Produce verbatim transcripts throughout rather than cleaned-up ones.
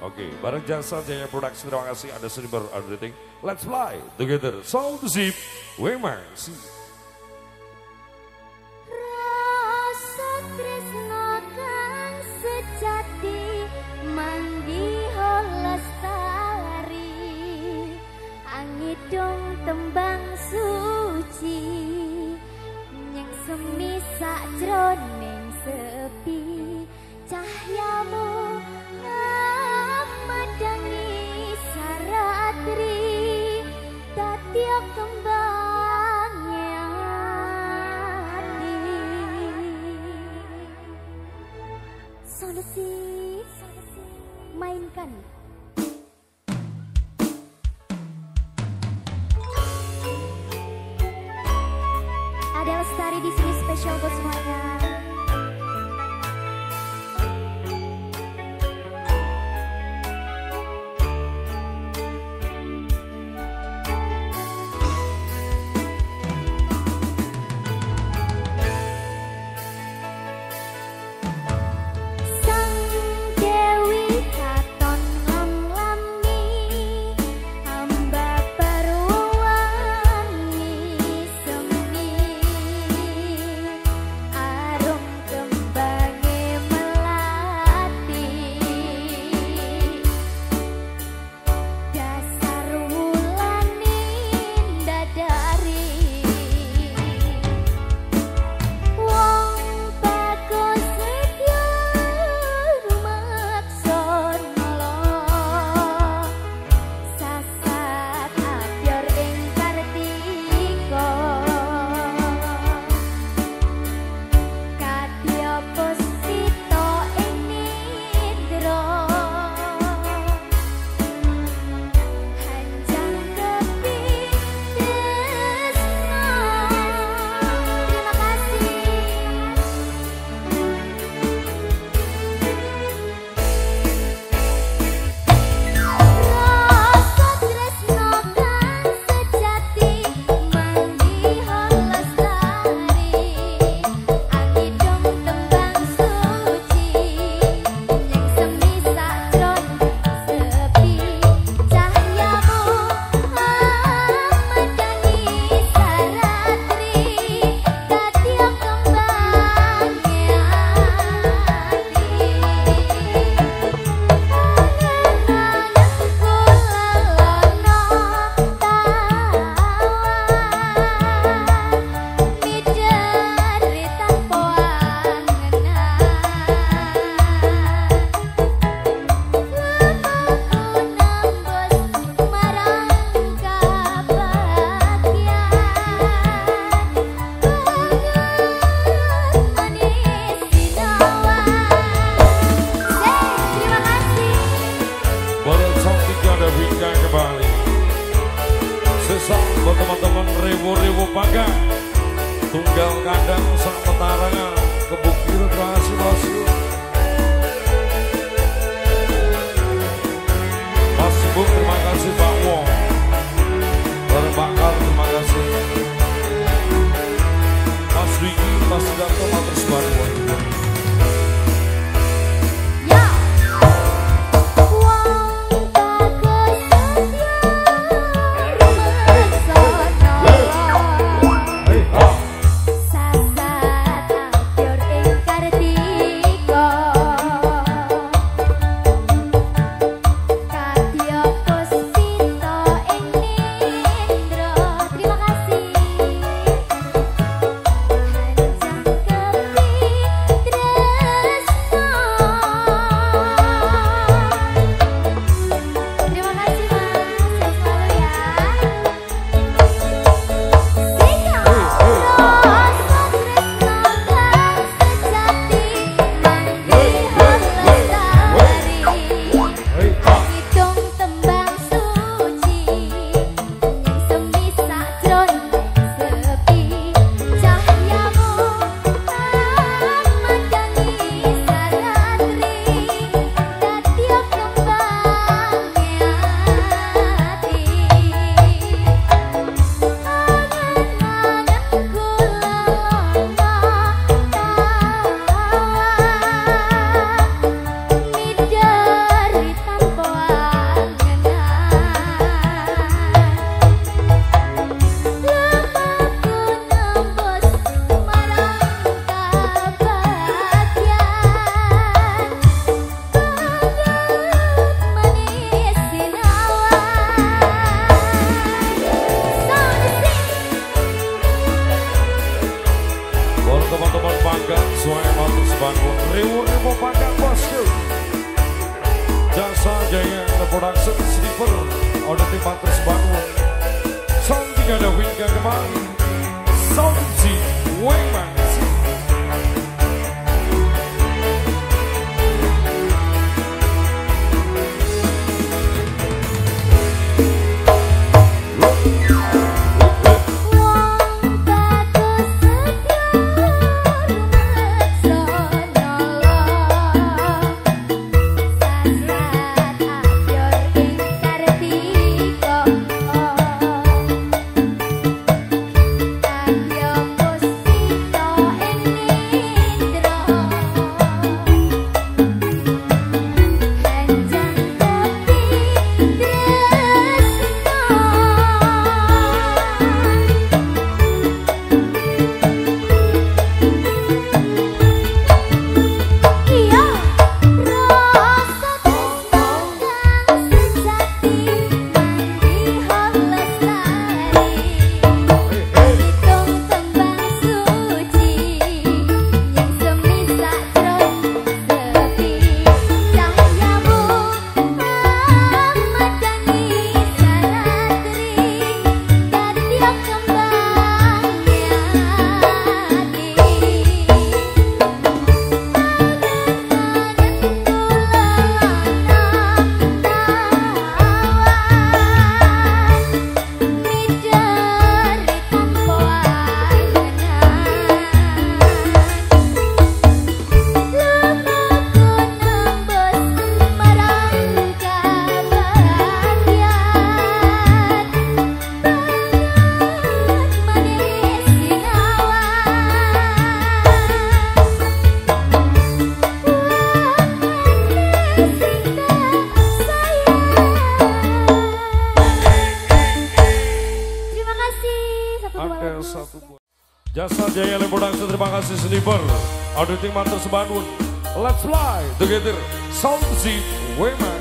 Oke, bareng Jasa Jaya Production, terima kasih ada Silver Everything. Let's fly together, soul to zip, Wemar. Rasa tresno kang sejati manggiho lestari, angidung tembang suci, nyeng semi sakjroning sepi, cahyamu madangi saratri, tatya kembangnya hati. Solusi, mainkan. Ada Lestari di sini spesial buat semuanya. Buat teman-teman ribu-ribu paga tunggal kandang sak petarangan kebukir terasi bosku Mas Bung, terima kasih Pak Wong, Bareng Bakal, terima kasih Mas Wiki, Mas Sidarto, Matur Sumarwan. Sasat apior ing kartika Jaya Production Sleeper Auditing Matters Bandung. Sound tiga ada Winka kembali. Sound Z Wayman. Jasa Jaya Production, terima kasih Sleeper Auditing Matters Bandung. Let's fly together. Sound Z Wayman.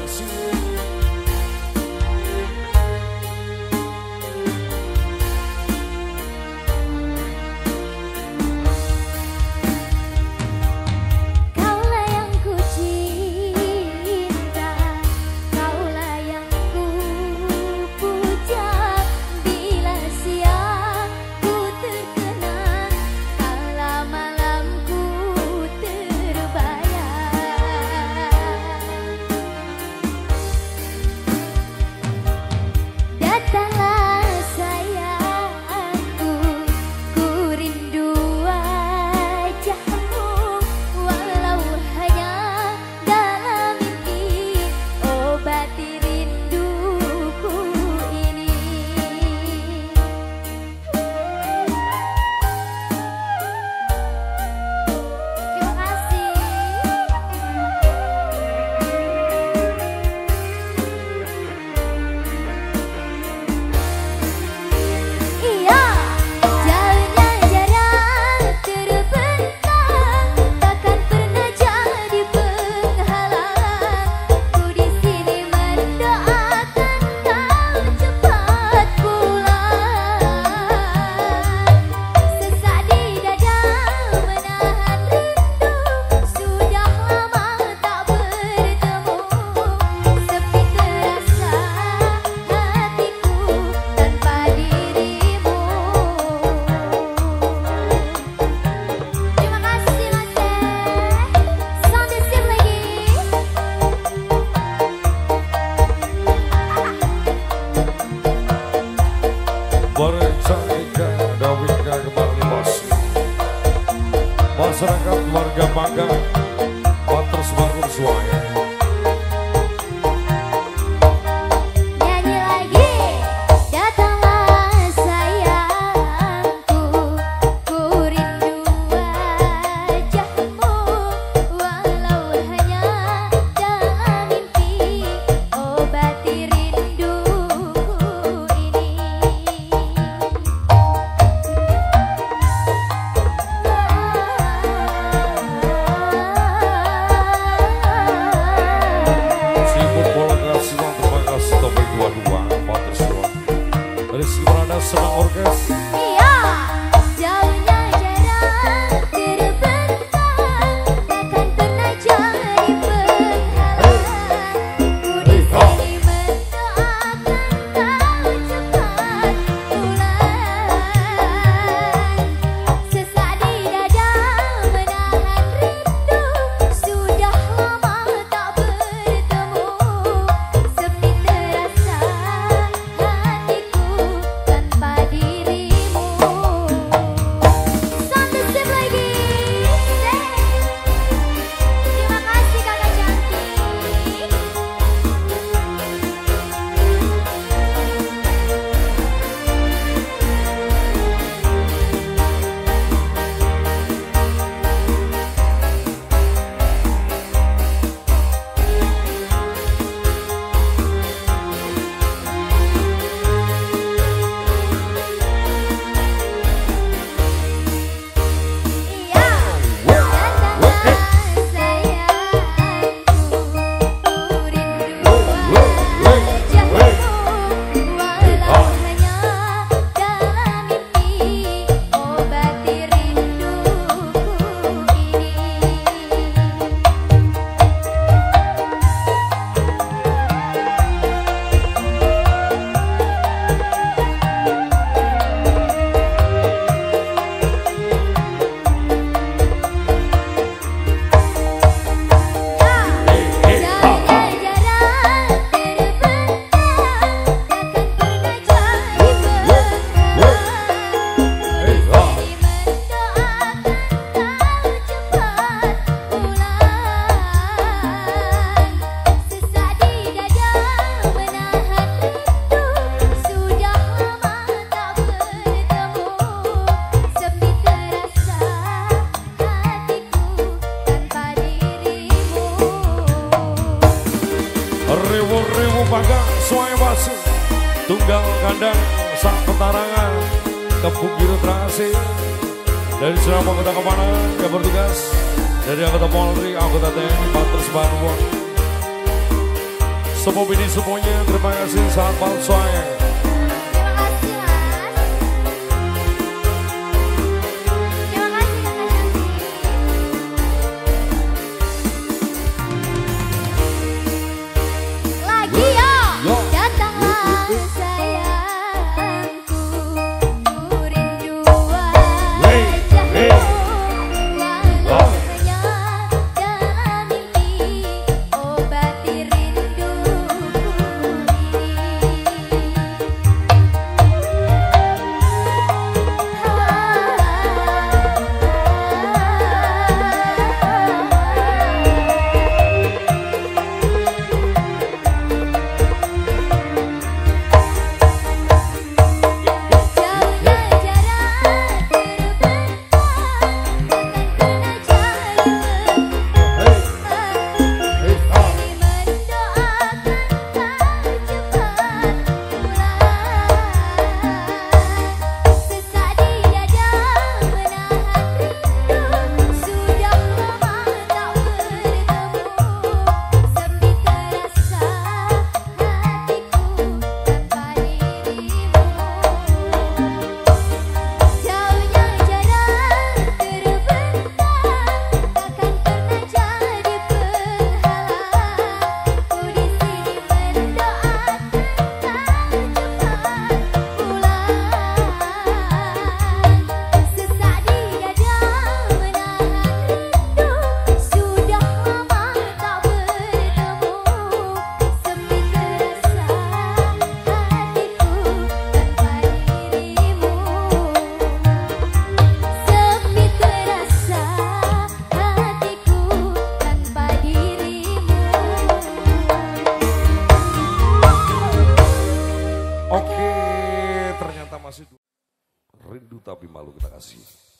Masyarakat warga Panggang Matters Bandung semuanya. Nyanyi lagi. Datanglah sayangku, ku rindu wajahmu, walau hanya dalam mimpi, obati rinduku ini. Senang orkes. Iya, jauhnya jarak terbentang, takkan pernah jadi penghalang. Ku di Beribu-ribu bangga suai basu tunggal kandang sang petarangan tepuk biru terasi dari Surabaya Kota Kemana yang bertugas dari anggota Polri, anggota T N I, Patrus Banwon. Semua bini semuanya terima kasih saat malam suai. Rindu tapi malu kita kasih.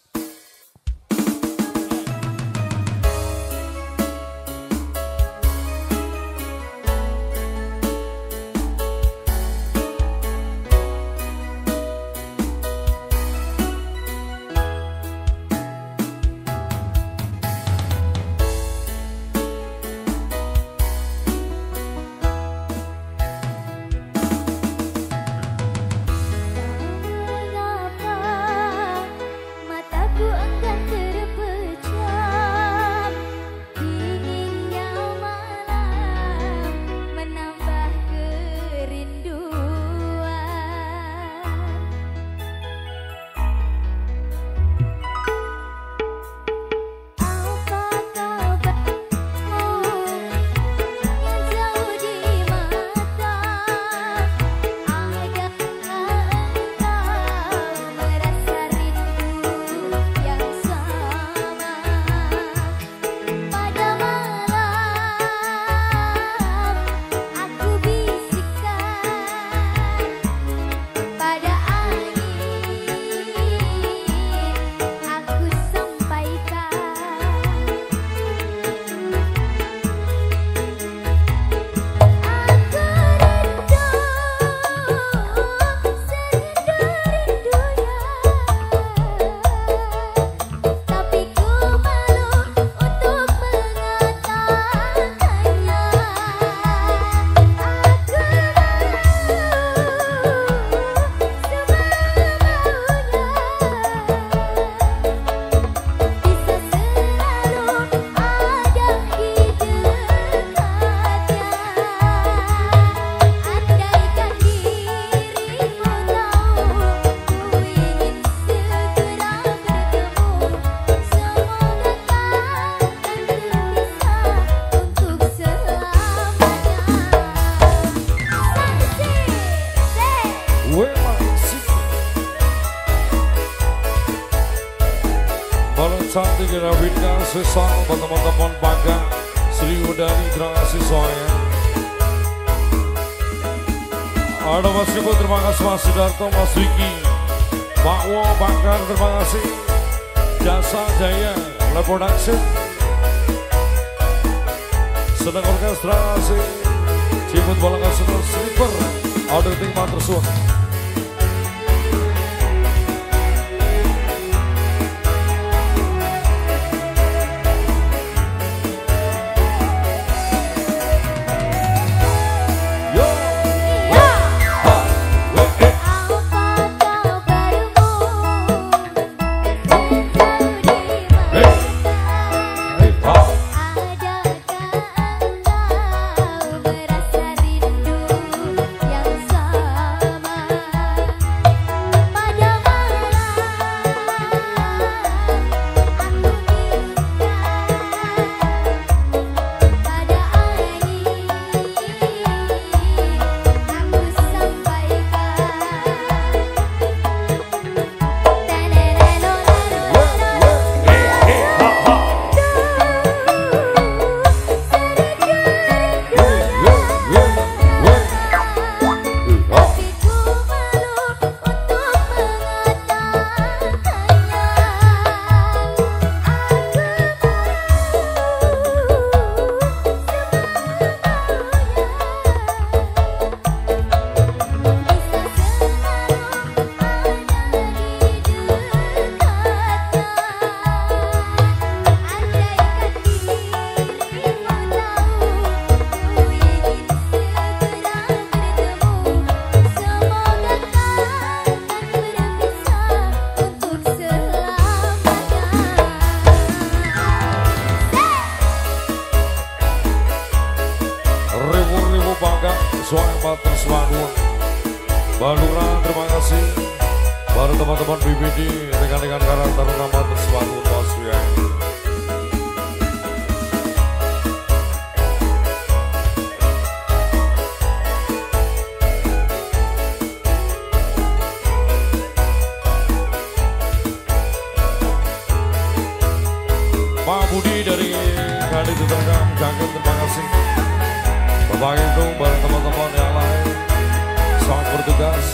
Cantik Ravina sesal teman-teman bangga Sri Udari terima kasih soalnya. Ada Mas Ibu terima kasih, Mas Sidarto, Mas Wiki, Pak Wo, Bakar terima kasih, Jasa Jaya, Le Production, Sedang Orkestrasi, Ciput Buat balangan semua sleeper order ting matur suwun. Suara Batur Semangun Balura, terima kasih. Baru teman-teman B B D, rekan-rekan karakter nama Batur Semangun Mas ya. Pak Budi dari Kali Tuterkam Jaket, terima kasih. Bapak itu bareng teman-teman yang lain, selamat bertugas.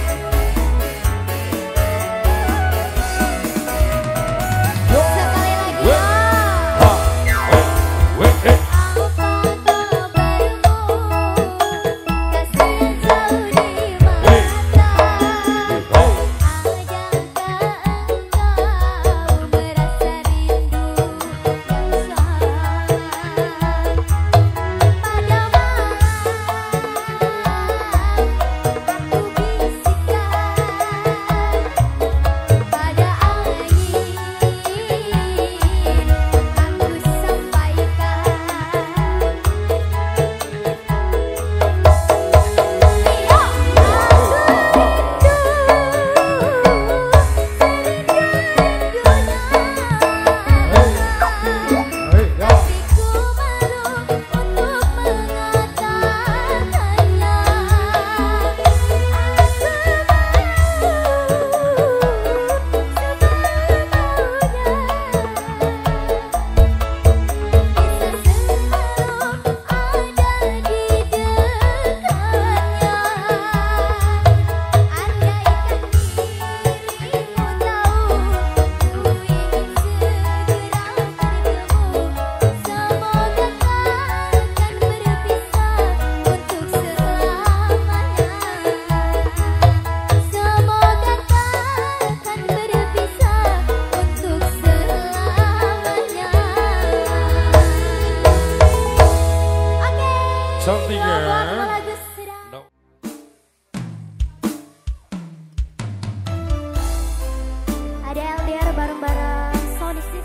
Ada L D R bareng-bareng Sony Sip.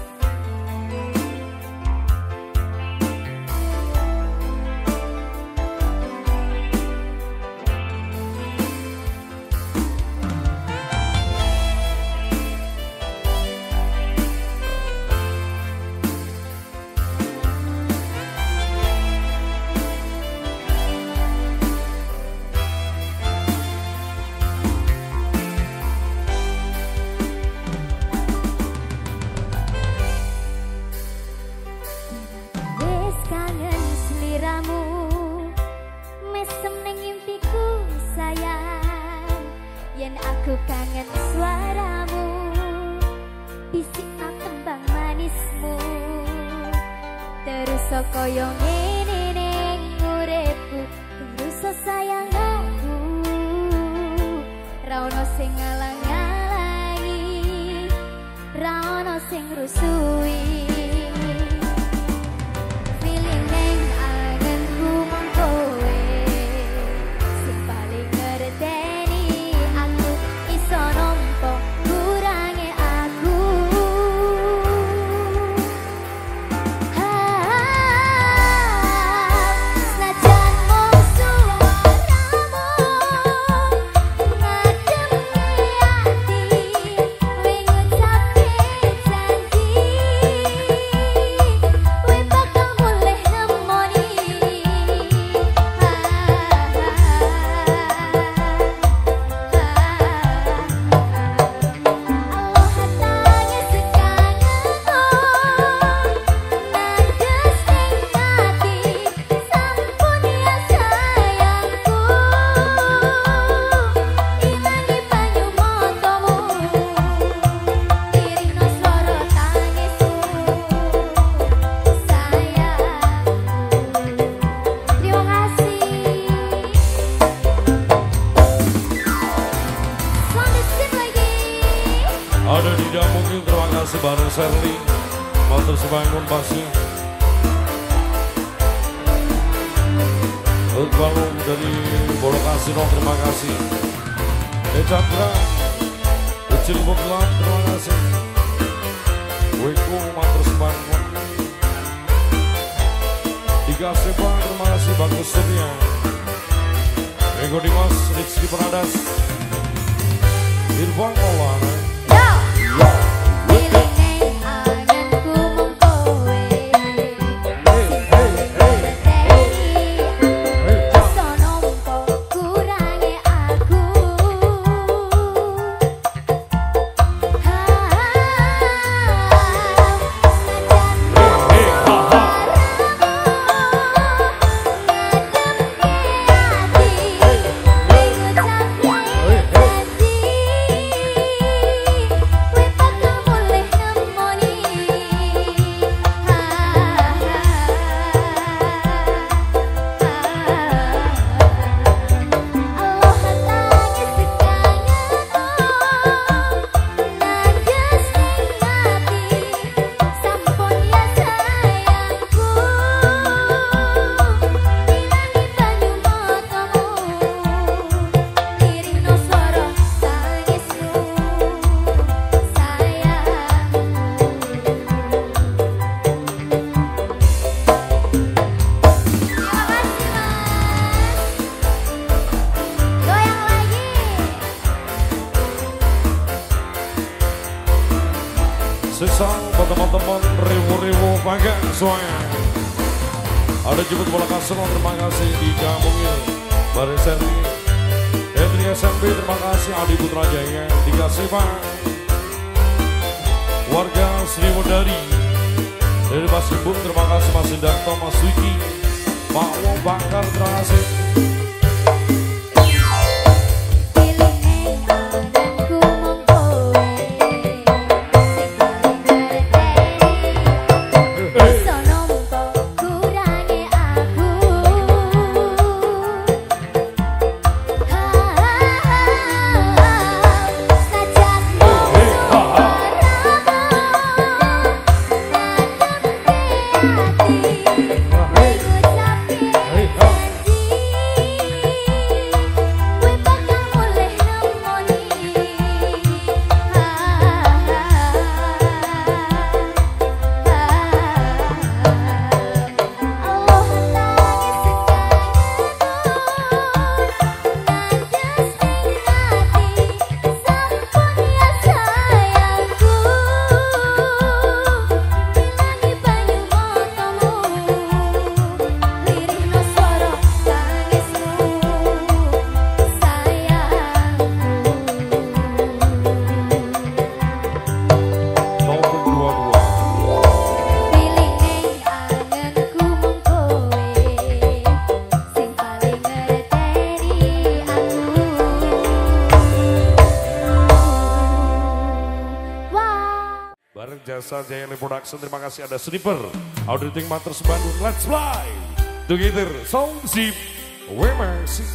Aku kangen suaramu, bisik tembang manismu, terus koyo ngene ning uripku, terus bareng Sherly, motor sebangun basnya. Untuk Balung dari Bolokasino, terima kasih. Echandra, Ucil Buklan, terima kasih. Weko, motor sebangun. Tiga Sebang, terima kasih. Bagus Surya. Ego Dimas, Rizky Pradas, Irfan Maulana. Sesal buat teman-teman ribu-ribu pakai semuanya. Ada jemput bola kasar, terima kasih di Jamungil, Bareng Sherly, Hendri S M B, terima kasih. Adi Putra Jaya, Tiga Sebang, warga Sriwedari dari Basibung, terima kasih. Mas Indarto, Mas Wiki, Pak Wong Bakar, terima kasih. Jasa Jayani Production, terima kasih. Ada Sniper, Auditing Matters Bandung, Let's Fly Together, Sound Zip, W M C.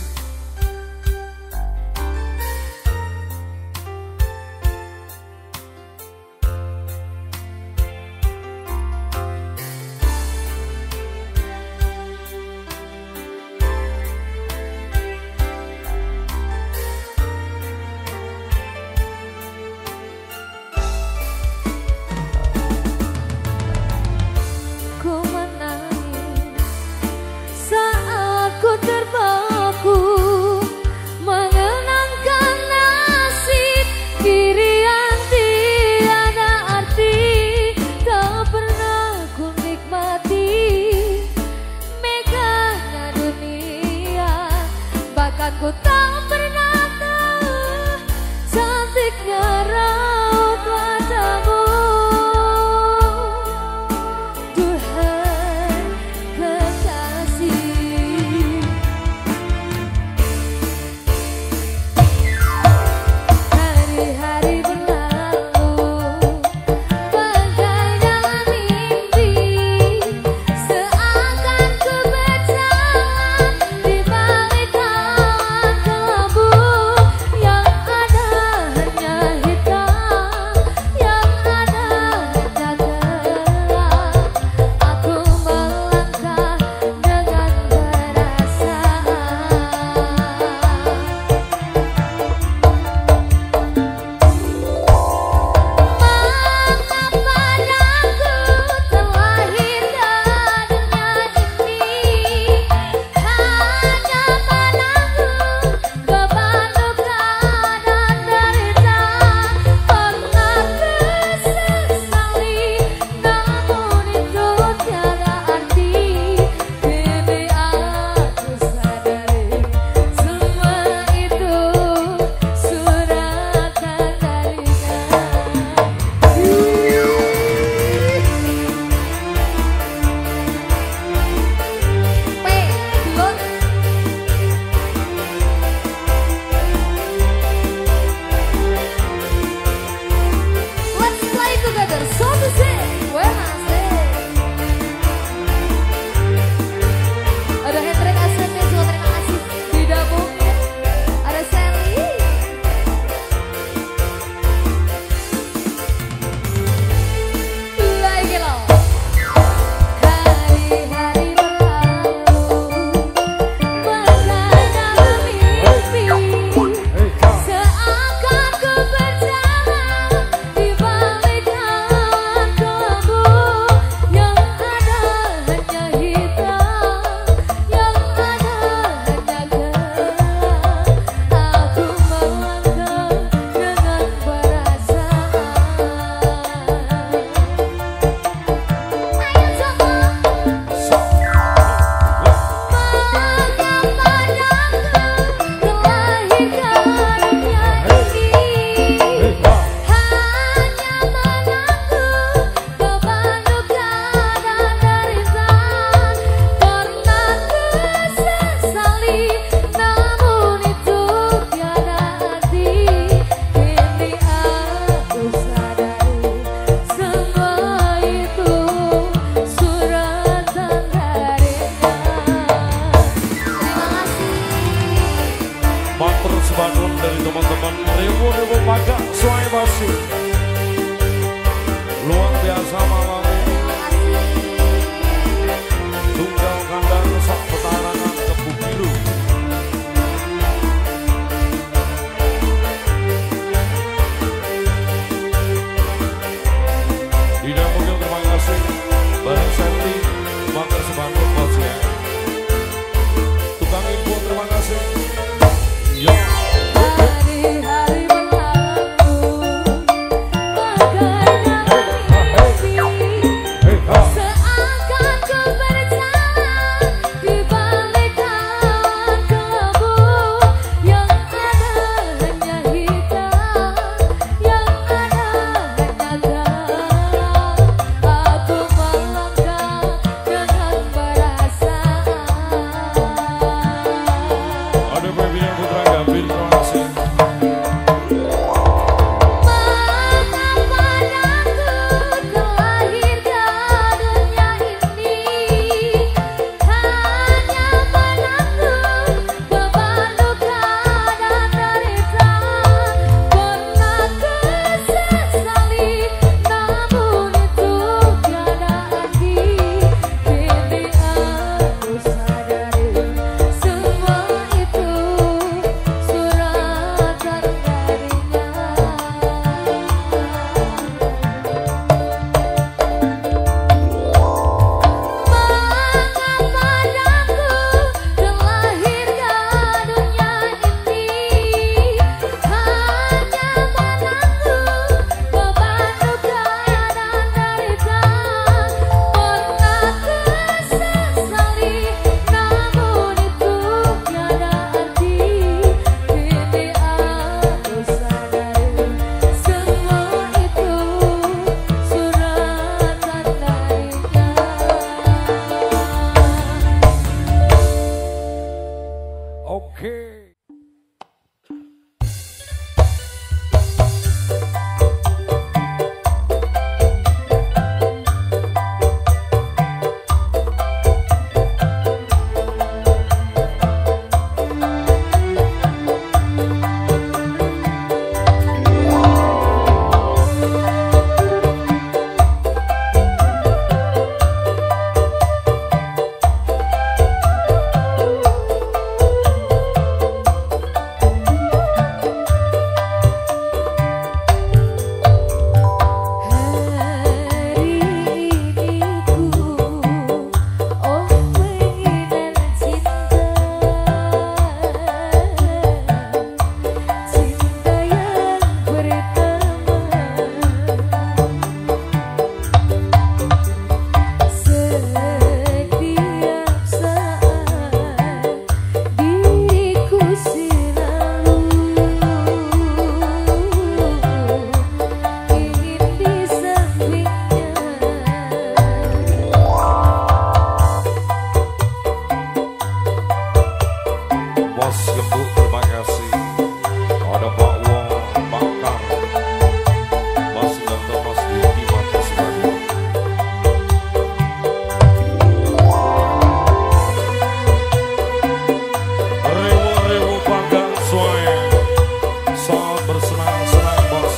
Aku tak pernah tahu cantiknya raut wajahmu. Duhai kekasih, hari-hari berlalu bagai dalam mimpi, seakan ku berjalan di balik kelabu yang ada hanya hitam. Matur sebangun dari teman-teman ribu-ribu pajak Suai Basi. Luar biasa malamnya. Tunggal kandang sak petarangan Kebu Biru. Tidak mungkin terima kasih Bareng Senti, Matur sebangun bosnya. Tukang info terima kasih. Yo. Hari-hari berlalu bagaikan mimpi, seakan ku berjalan di balik kelabu yang ada hanya hitam, yang ada hanya gelap. Aku melangkah dengan perasaan. Ada baby yang putra Gambir, terima kasih. Oke. Bos Gembuk, terima kasih. Ada Pak Wong, Pak Kang, Mas Sudarto, Mas Diki, Matur sebangun. Ribu-ribu panggang Suai, saat bersenang-senang bos.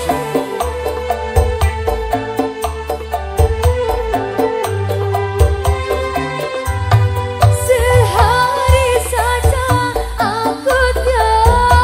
Sehari saja aku tiada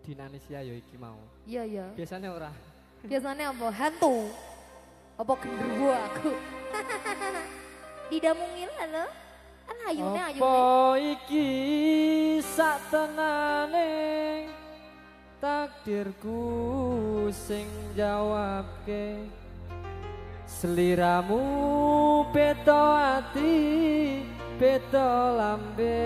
Dinanesia ya iki mau. Iya iya. Biasanya ora. Biasanya apa? Hantu. Apa genderuwo aku? Tidak mungkin lho. Kan ayune ayune. Apa iki sak tenane takdirku sing jawabke. Seliramu beto ati, beto lambe.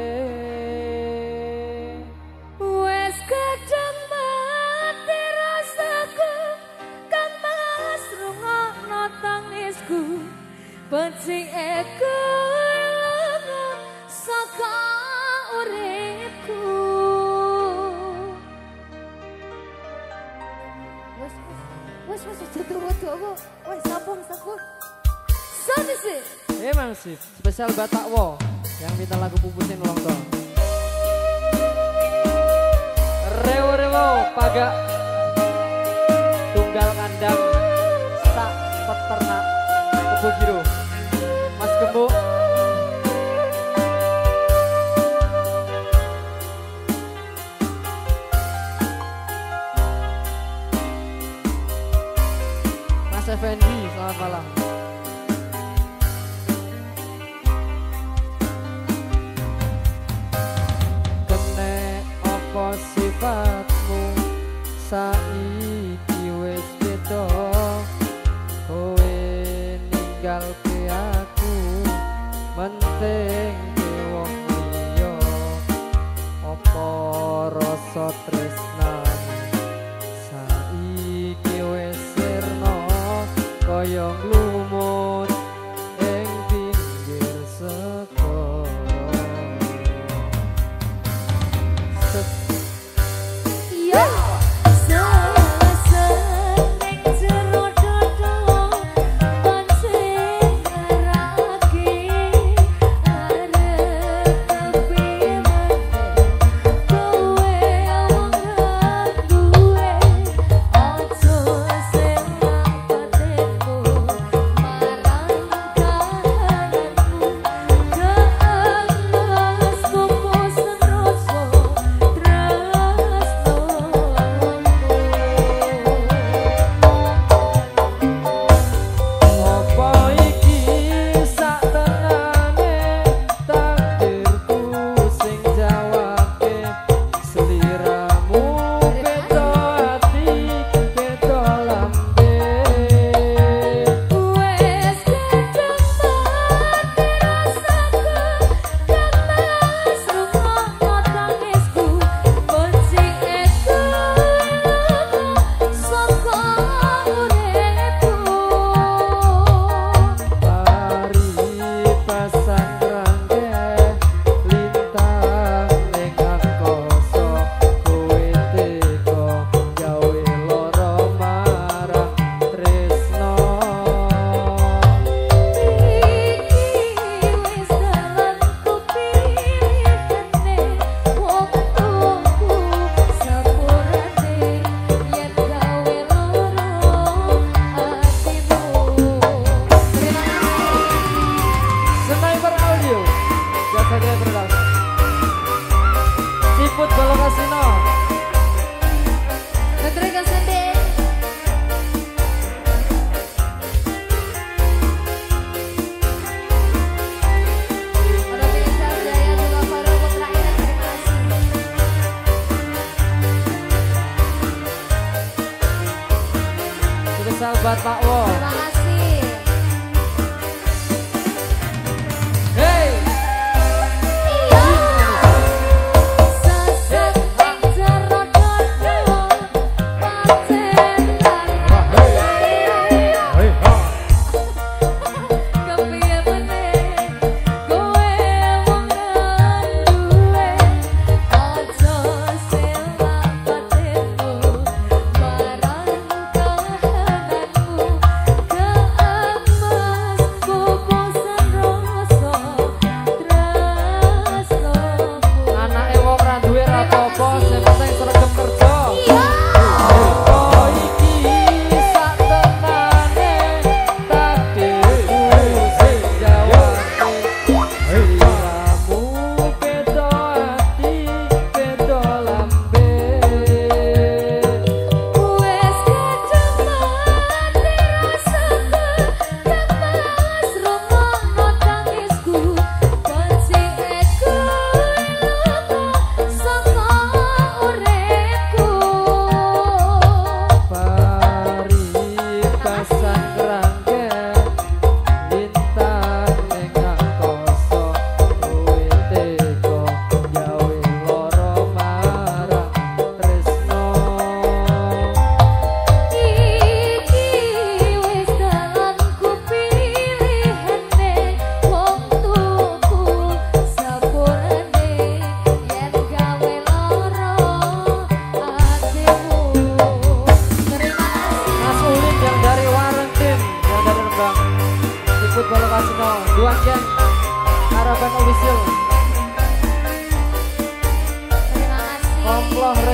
Wes kadang mati rasaku, kan mas rungokno tangisku. Benci aku lunga saka uripku. Wes wes wes wes tuwa-tuwa aku. Wes sampun sampun. Sami sih. Emang sih, spesial Batakwo yang minta lagu pupusin ulang tahun. Rewo-rewo pagak tunggal kandang sak peternak Kebo Giro. Mas Kebo. Mas Effendi, selamat malam. Sifatmu saiki wis beda, kowe ninggalke aku menting wong liya. Apa rasa tresnane saiki wis sirna kaya lumut ing pinggir segara. Sahabat Pak Wo. Terima kasih. Hey. Iya. Sesek jero dodo patenan. Hei ha. Kepiye meneh kowe wong duwe aja selak batinmu marang kahananmu.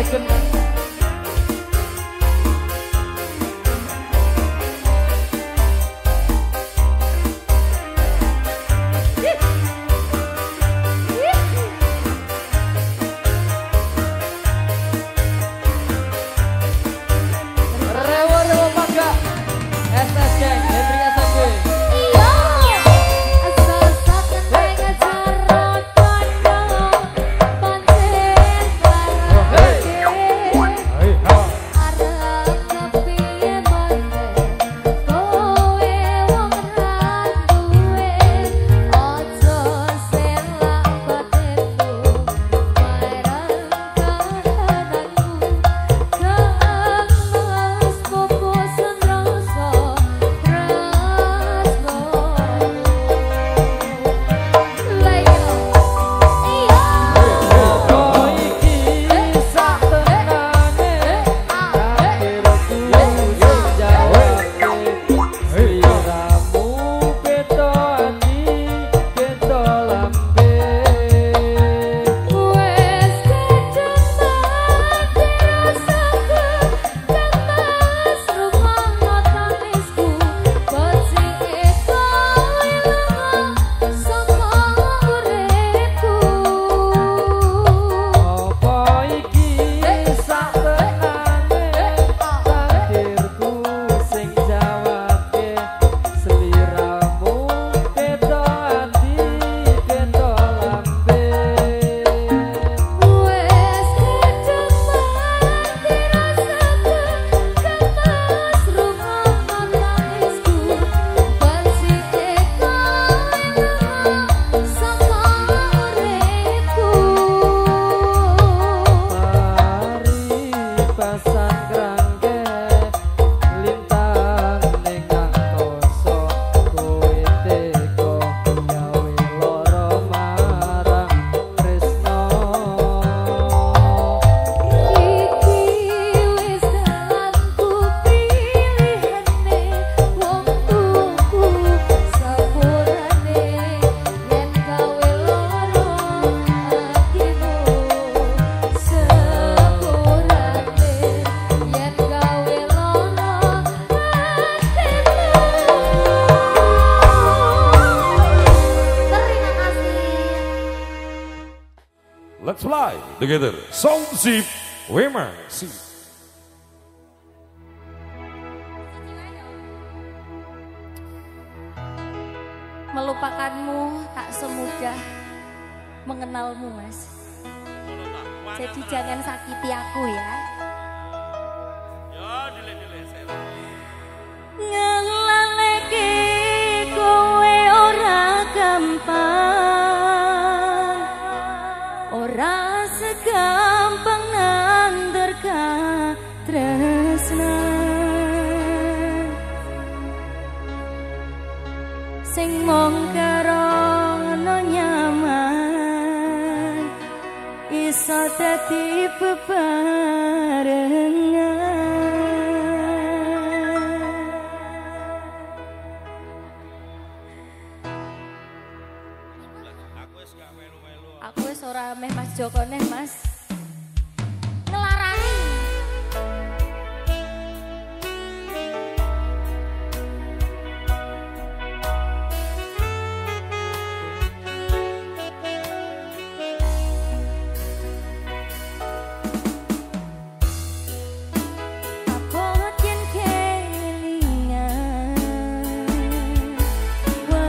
second. Let's fly together. Sound Zip, Wemer, see. Melupakanmu tak semudah mengenalmu, Mas. Jadi jangan sakiti aku ya. Ngelaleke kowe ora gampang, ora segampang nanderka tresna. Sing mong karono nyaman iso dadi bebarengan. Aku wis ora meh Mas Joko neh Mas. Ngelarani.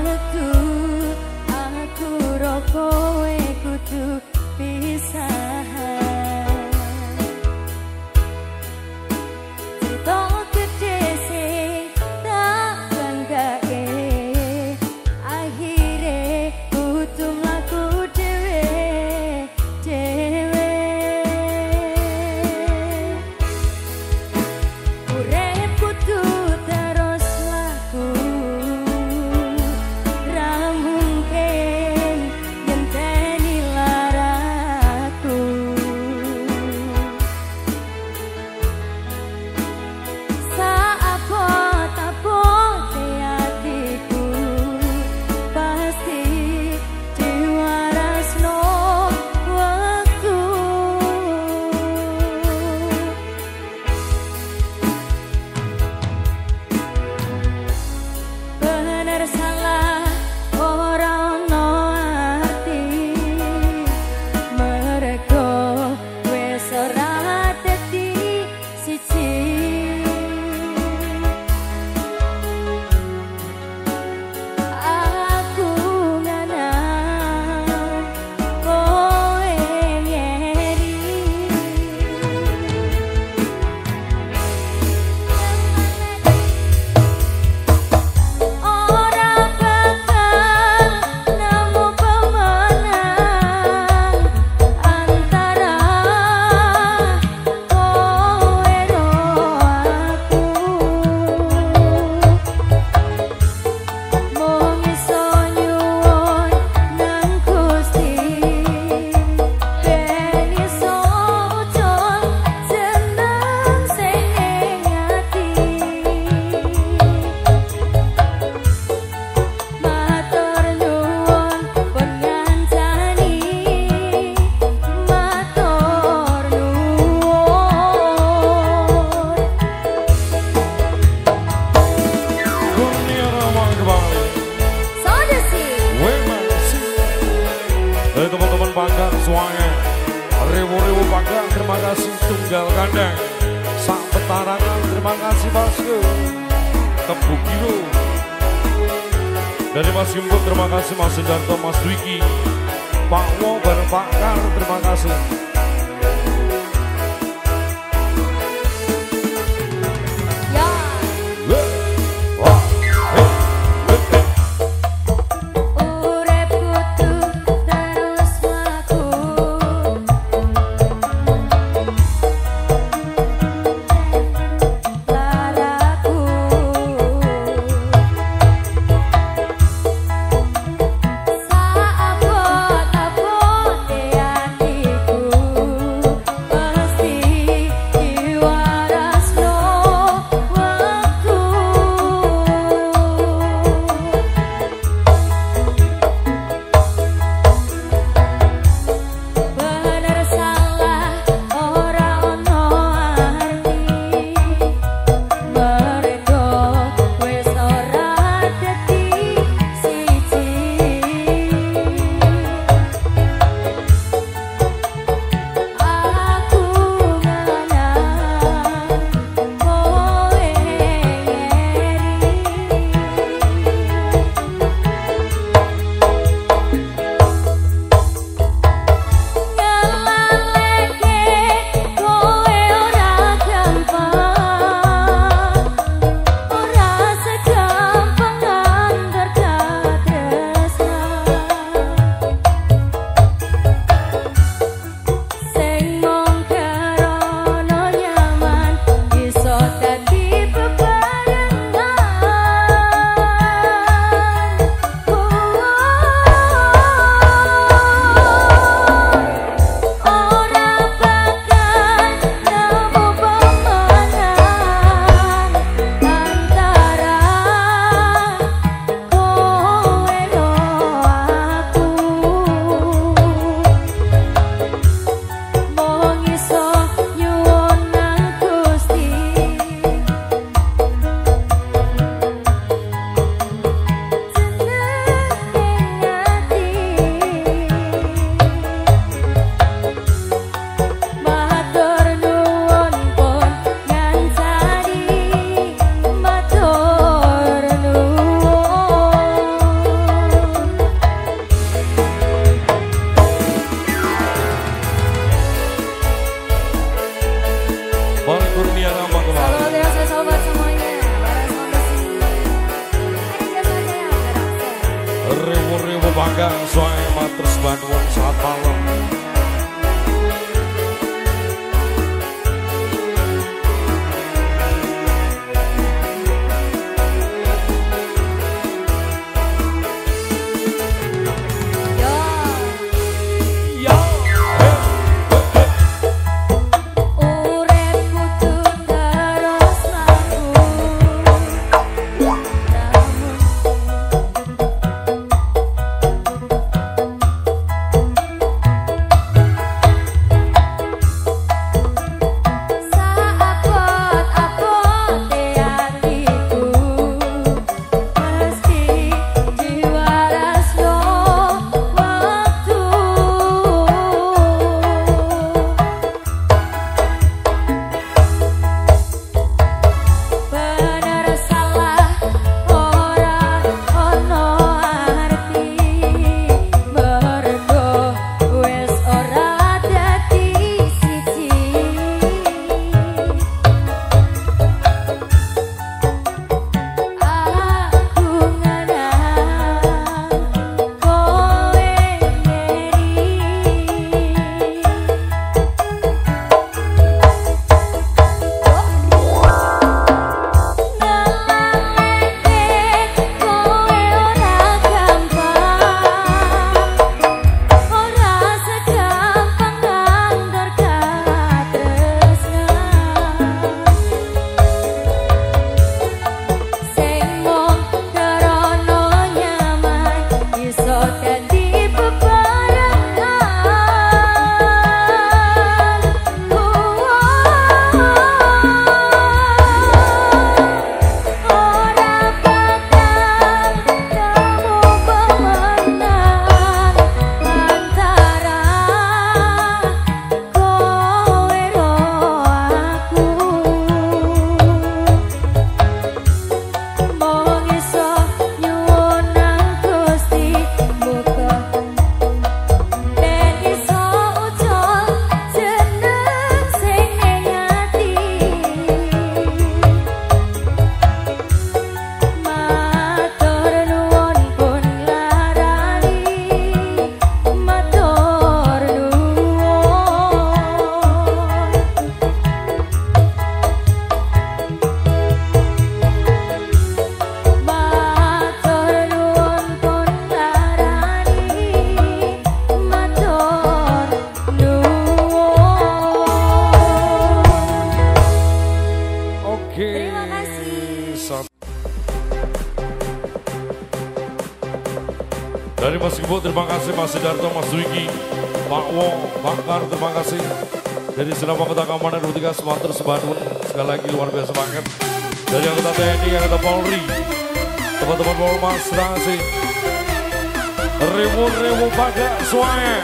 Kowe kudu pisah sak petarangan. Terima kasih Bosku. Tebu Giro. Dari Mas Yumput terima kasih, Mas Sendarto, Mas Dwiki, Pak Wo, bareng Pak Kar, terima kasih. Ribu-ribu bangga soal matrus Bandung saat malam. Dari Mas Ibu terima kasih, Mas Sidarto, Mas Wiki, Pak Wo, Pak Kar terima kasih. Dari Senama Kota Keamanan dua puluh tiga Sumatera Sebangun, sekali lagi luar biasa banget. Dari anggota T N I, anggota Polri, teman-teman Polmas, terima kasih. Ribu-ribu pada semuanya.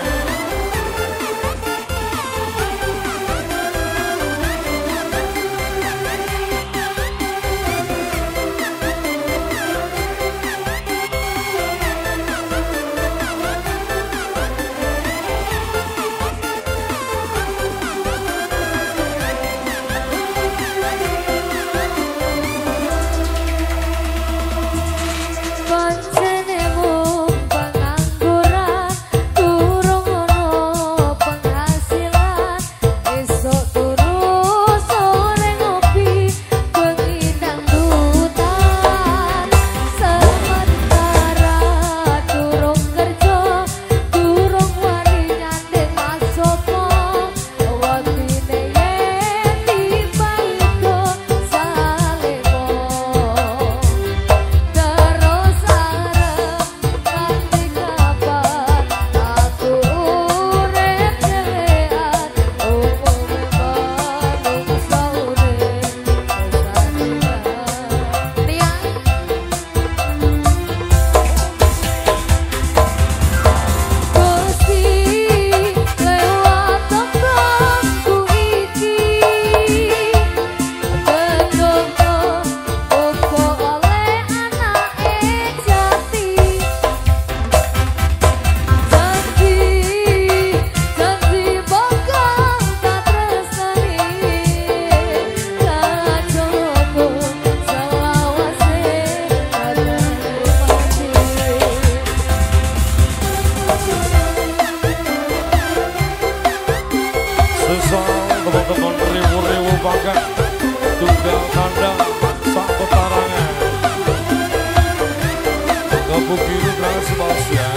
Teman-teman ribu-ribu bangga tunggal kandang sak petarangan kebukiru Transbasia.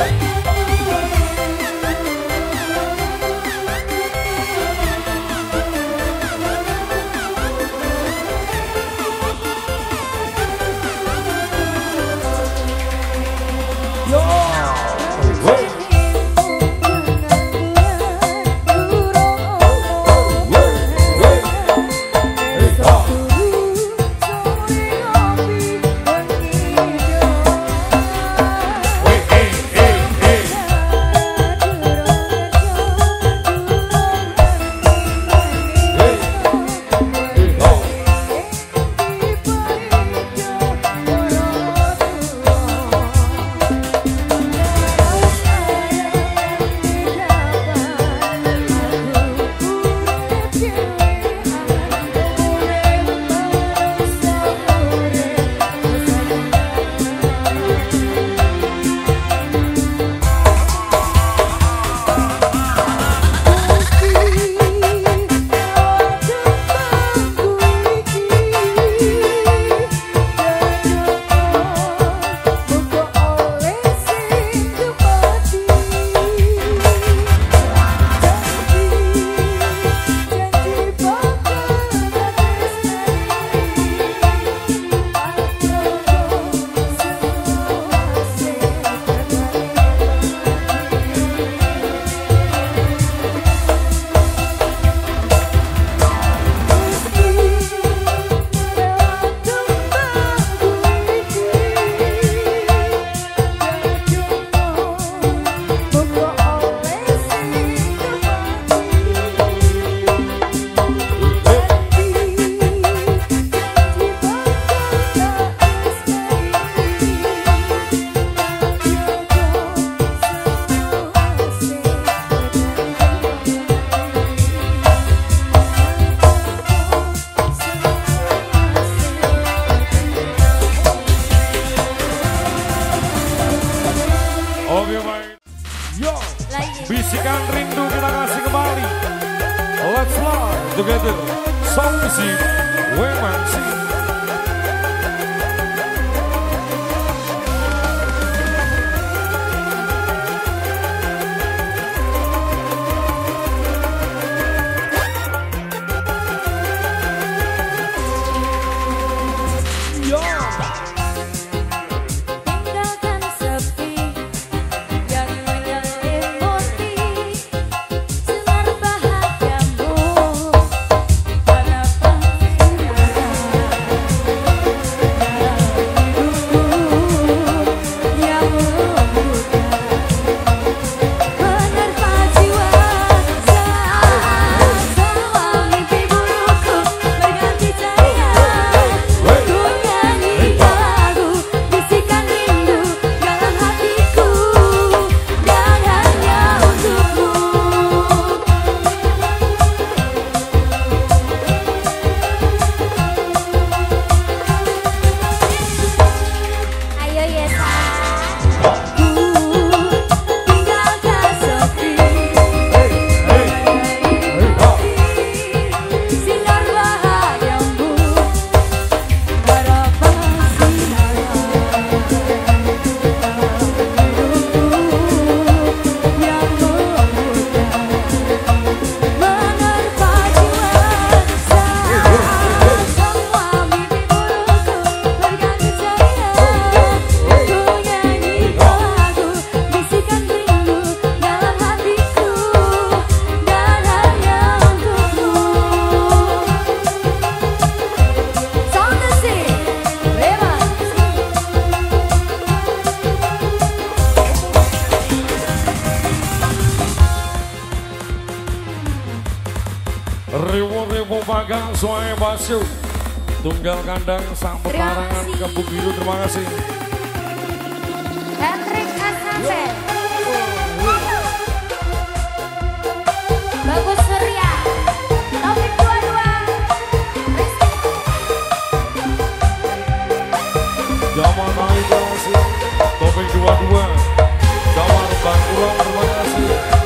Bisikan rindu kita kasih kembali. Let's fly together. Song music, Women Sing. Suai Basu Tunggal Kandang Sang Petarangan Kebun Biru, terima kasih. Patrick Asante, Bagus Surya, Taufik dua puluh dua, Jamal Naik, terima kasih. Taufik dua puluh dua, Jamal Bangurang, terima kasih.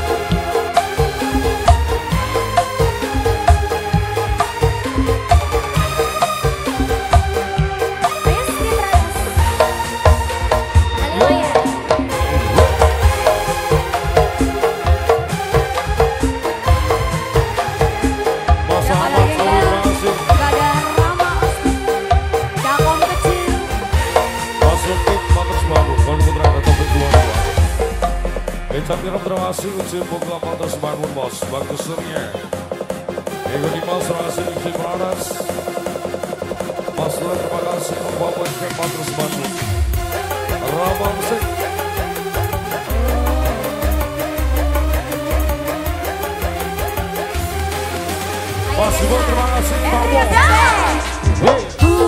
Terima kasih uji buka pantas bangun bos bagus surya. Ego di mas terima kasih uji panas. Mas terima kasih membawa ke pantas bangun. Ramang sih. Mas terima kasih Bawo.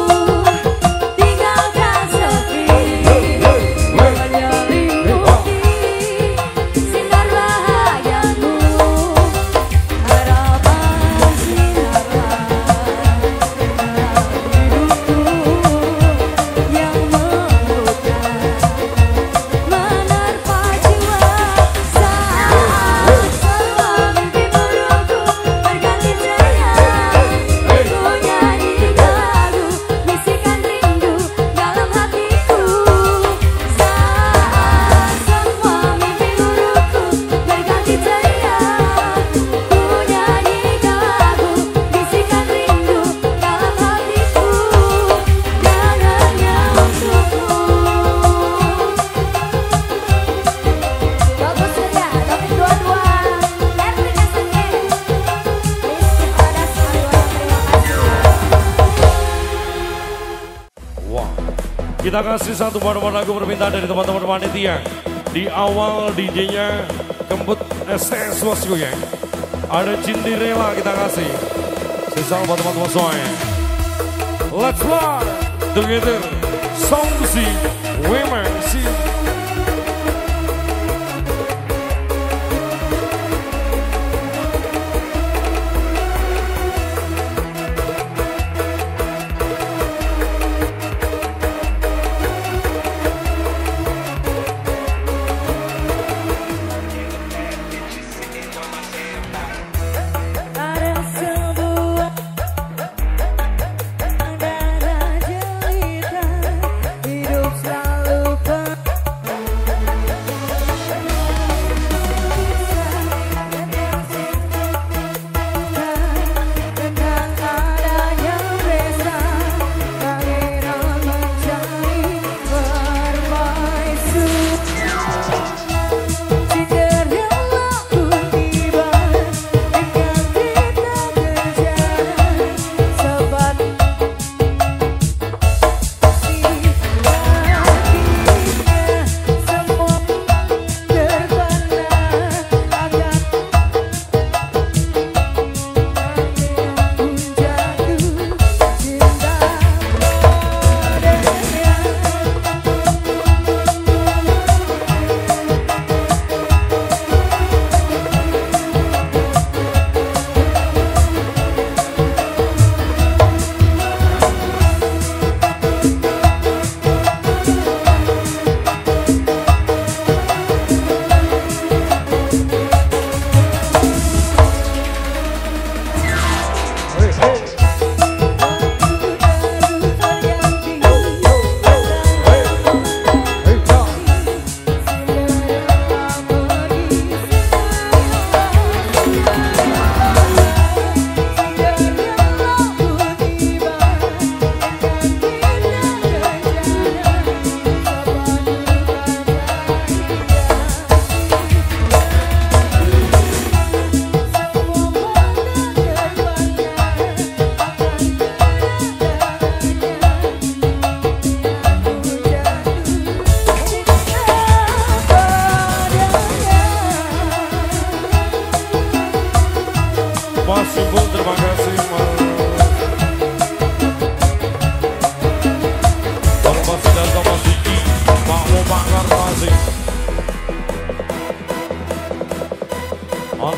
Kita kasih satu buah lagu permintaan dari teman-teman panitia. Di awal D J-nya Kembut S T S Bosku ya. Ada Cinderella kita kasih. Sesal buat teman-teman semuanya. Let's fly together. Songsi Women See.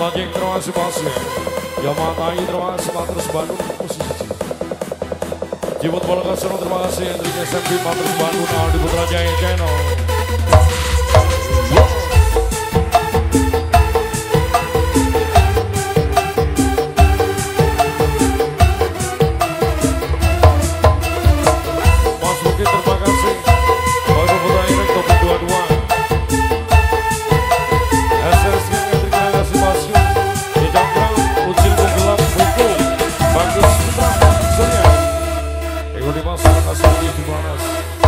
Project terima kasih bosnya. Yamatai terima kasih Matrus Bandung posisi C. Jibut Bola Kasino terima kasih Hendrik S M P Matrus Bandung Aldi Putra Jaya Channel. Mas Bukit terima kasih. Aldi Putra Inek Topik dua puluh dua. S S G Hendrik terima kasih bosnya. Jejak Ucil Gelap Buku Bagus Putra Surya. Ego di mas terima kasih di Panas.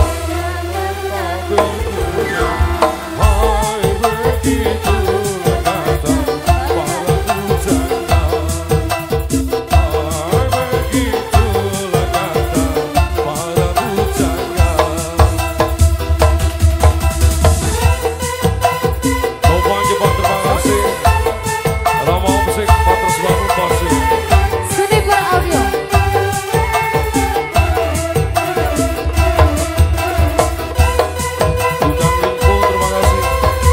Hai begitu kata para pujangga. Hai begitu kata para pujangga. Topang Jepang terima kasih. Rama Musik Matrus Bandung Pasir. Suniper Audio. Ujang Lingko terima kasih.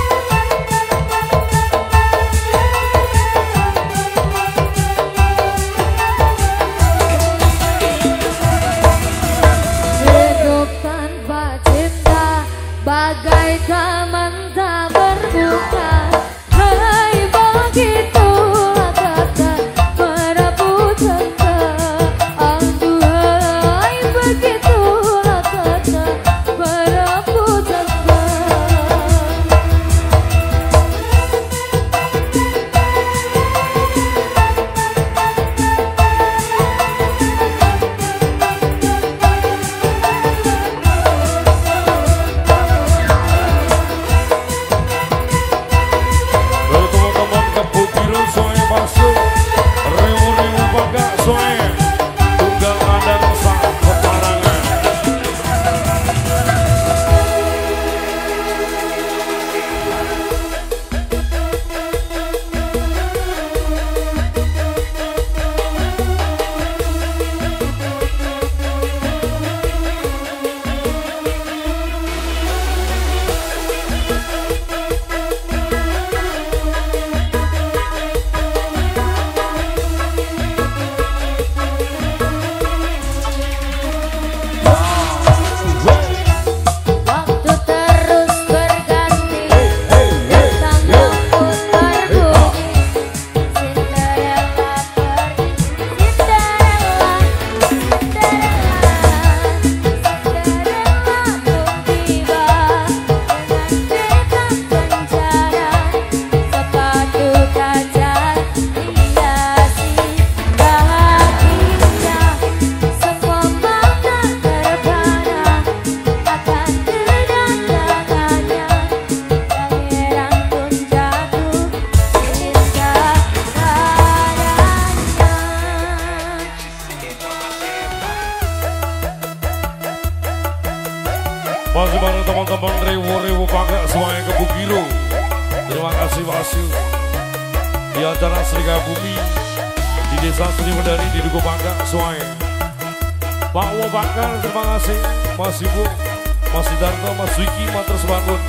Hidup tanpa cinta bagai taman tak berbuka. Hai begitulah kata para pujangga. Aduhai begitulah kata para pujangga. Lalu teman-teman Kebun Biru semuanya masuk. Ribu-ribu bangga semuanya. Tunggal kandang sang petarangan. Waktu terus berganti, tanggal pun berbunyi. Cinderella pergi, Cinderella, Cinderella, Cinderella pun tiba dengan bintang penjara, sepatu kaca hiasi bahagianya, semua mata terpana akan kedatangannya. Pangeran pun jatuh cinta padanya. Masih bareng teman-teman ribu-ribu bangga semuanya Kebun Biru. Terima kasih Wasu. Di acara Serigala Bumi di Desa Sri Medani di Duku Bangga semuanya. Pak Wo Bakar terima kasih. Mas Ibu, Mas Sidarto, Mas Wiki, Matrus Bandung.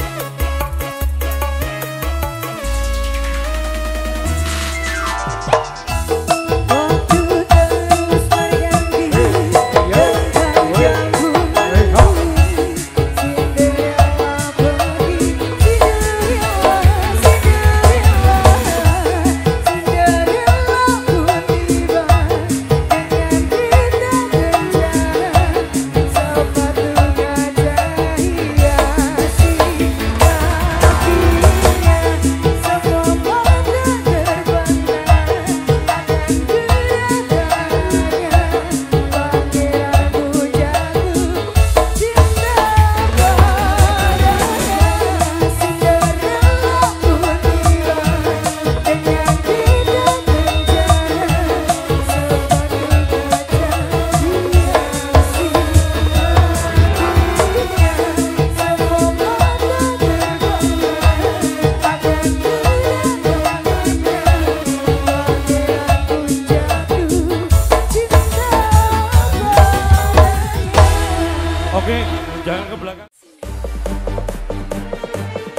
Waktu terus berganti, tanggal pun berbunyi. Cinderella pergi, Cinderella, Cinderella, Cinderella pun tiba dengan bintang penjara, sepatu kaca hiasi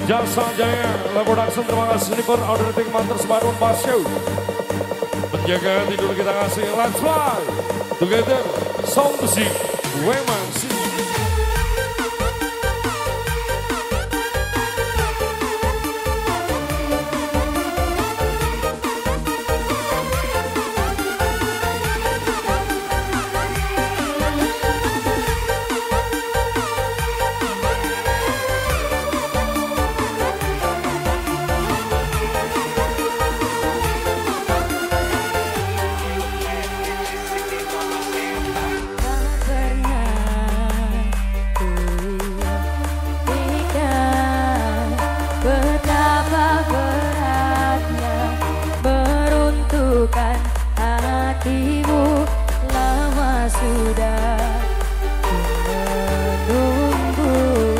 Jasa Jaya, Production, terima kasih Sniper, Order Ting Manters, Baron Pasyo. Menjaga tidur kita kasih, let's fly together, sound music, Weman City. Hatimu lama sudah menunggu,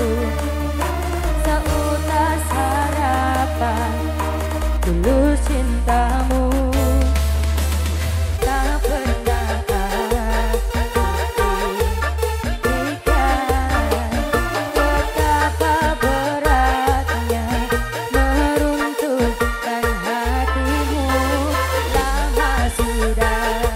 seutas harapan tulus cintamu. Tak pernah betapa beratnya meruntuhkan hatimu. Lama sudah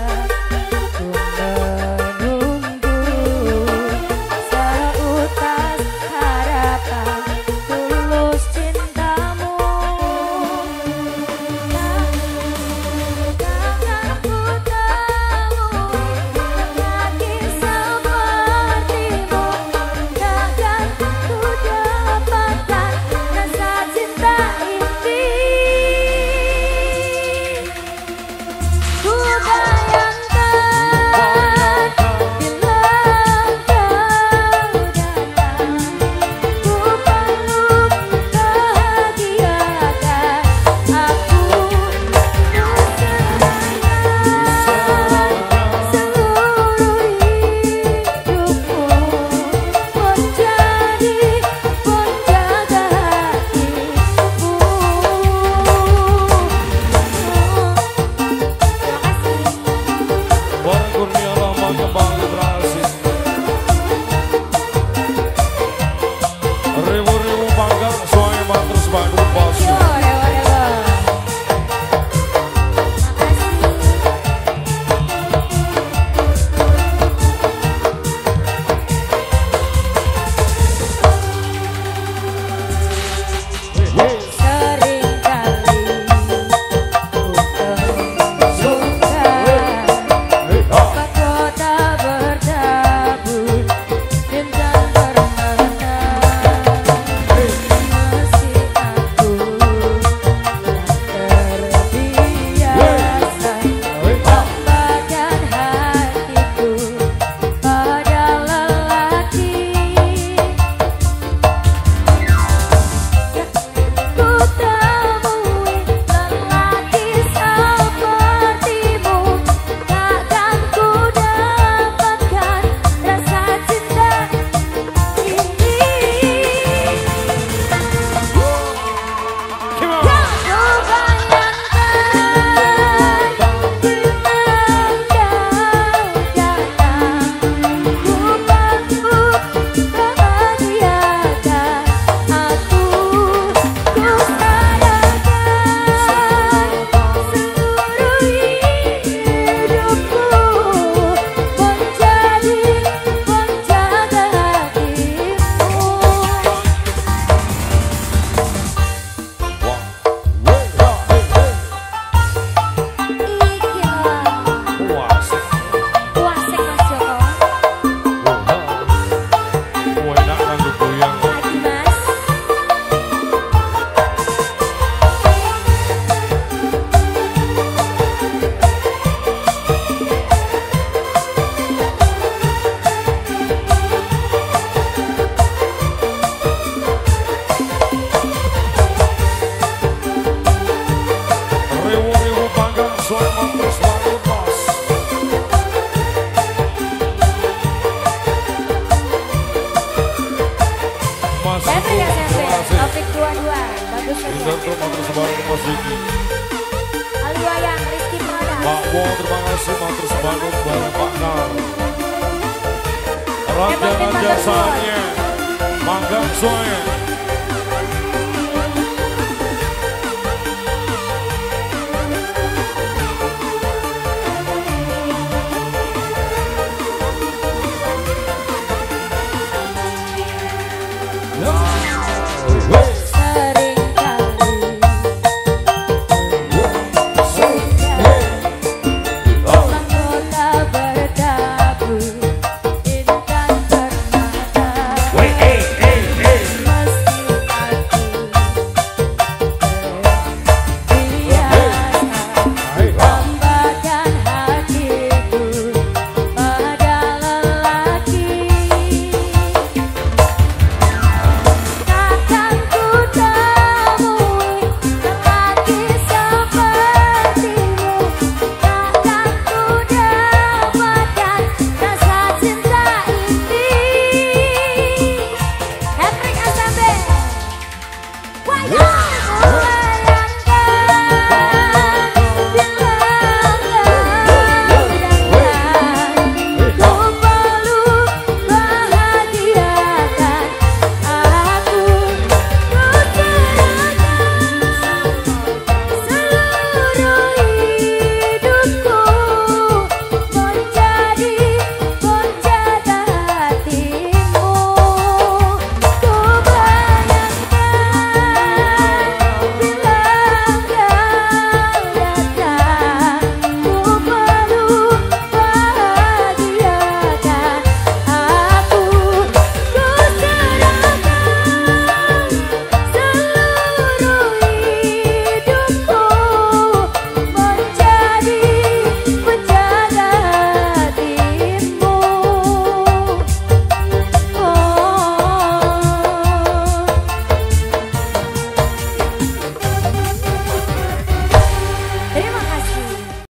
Aliwayan Rizky Prada. Pak Wo, terima kasih Matur Sebandung bareng Pak Nal. Raja jasanya Manggang Soe.